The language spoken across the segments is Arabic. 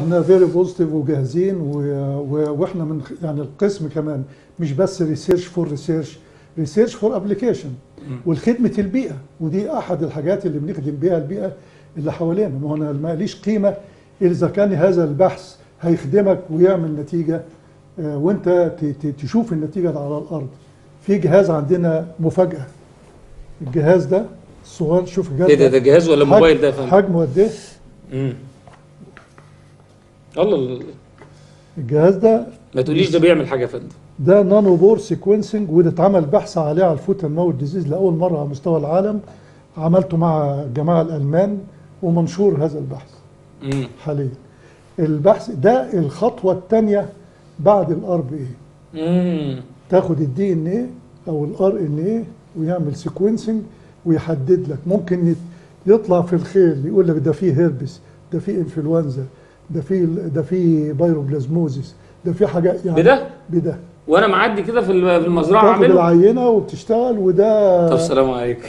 احنا فيري بوزيتيف وجاهزين واحنا من يعني القسم كمان مش بس ريسيرش فور ريسيرش، ريسيرش فور ابلكيشن والخدمه البيئه، ودي احد الحاجات اللي بنخدم بيها البيئه اللي حوالينا. ما هو انا ما ليش قيمه اذا كان هذا البحث هيخدمك ويعمل نتيجه وانت تشوف النتيجه على الارض. في جهاز عندنا مفاجاه، الجهاز ده الصغير، شوف الجهاز ده جهاز ولا موبايل ده يا فندم؟ حجمه قد ايه؟ الله الجهاز ده ما تقوليش ده بيعمل حاجه يا فندم. ده نانو بور سيكونسنج، وده اتعمل بحث عليه على الفوت اند ماوث ديزيز لاول مره على مستوى العالم. عملته مع الجماعه الالمان ومنشور هذا البحث حاليا. البحث ده الخطوه الثانيه بعد الار بي اي. تاخد الدي ان ايه او الار ان ايه ويعمل سيكونسنج ويحدد لك. ممكن يطلع في الخيل يقول لك ده فيه هيربس، ده فيه انفلونزا، ده فيه بايروبلازموزيس، ده فيه حاجات يعني بده وانا معدي كده في المزرعه اعمله. تاخد العينه وبتشتغل وده. طب السلام عليكم.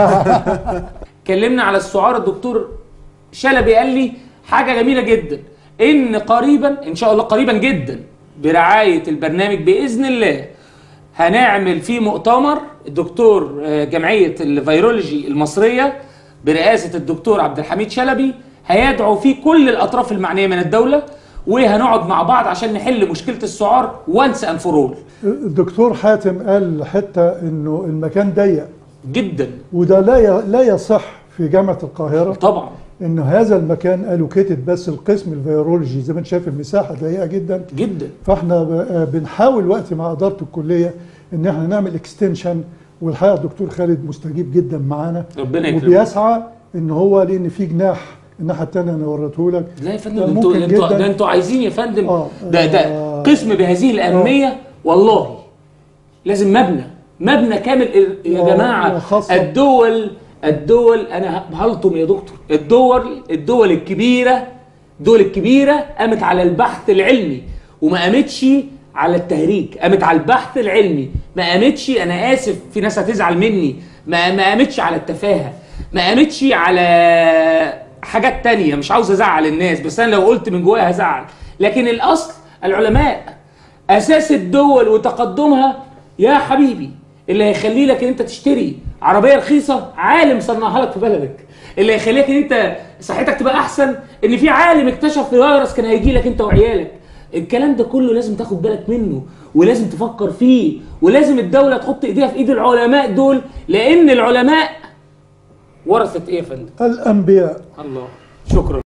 كلمنا على السعار. الدكتور شلبي قال لي حاجه جميله جدا، ان قريبا ان شاء الله قريبا جدا برعايه البرنامج باذن الله هنعمل فيه مؤتمر. الدكتور جمعيه الفيرولوجي المصريه برئاسه الدكتور عبد الحميد شلبي هيدعو فيه كل الاطراف المعنيه من الدوله، وهنقعد مع بعض عشان نحل مشكله السعار وانس اند فور اول. الدكتور حاتم قال حتى انه المكان ضيق جدا، وده لا يصح في جامعه القاهره طبعا. انه هذا المكان الوكيتد بس القسم الفيرولوجي، زي ما انت شايف المساحه ضيقه جدا جدا. فاحنا بنحاول وقت مع اداره الكليه ان احنا نعمل اكستنشن، والحقيقه الدكتور خالد مستجيب جدا معانا، ربنا يكرمك، وبيسعى ان هو لان في جناح الناحيه الثانيه انا وريته لك. لا يا فندم، انتوا عايزين يا فندم ده قسم بهذه الاهميه والله لازم مبنى كامل يا جماعه. الدول انا هلطم يا دكتور، الدول الكبيره قامت على البحث العلمي وما قامتش على التهريج، قامت على البحث العلمي، ما قامتش، انا اسف في ناس هتزعل مني، ما قامتش على التفاهه، ما قامتش على حاجات تانية. مش عاوز ازعل الناس، بس انا لو قلت من جوايا هزعل، لكن الاصل العلماء. اساس الدول وتقدمها يا حبيبي اللي هيخلي لك ان انت تشتري عربيه رخيصه عالم صنعها لك في بلدك، اللي هيخليك ان انت صحتك تبقى احسن ان في عالم اكتشف فيروس كان هيجي لك انت وعيالك. الكلام ده كله لازم تاخد بالك منه ولازم تفكر فيه، ولازم الدوله تحط ايديها في ايد العلماء دول، لان العلماء ورثه ايه يا فندم؟ الانبياء. الله، شكرا.